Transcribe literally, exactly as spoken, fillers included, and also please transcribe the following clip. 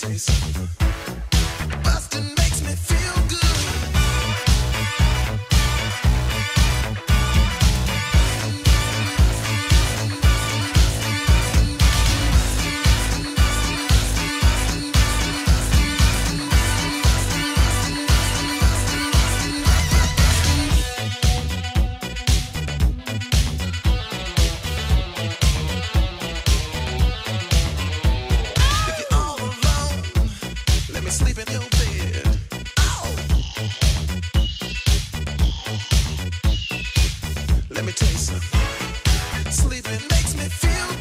tell you something. Bustin' makes me feel good. Sleep in your bed. Oh. Let me tell you something. Sleeping makes me feel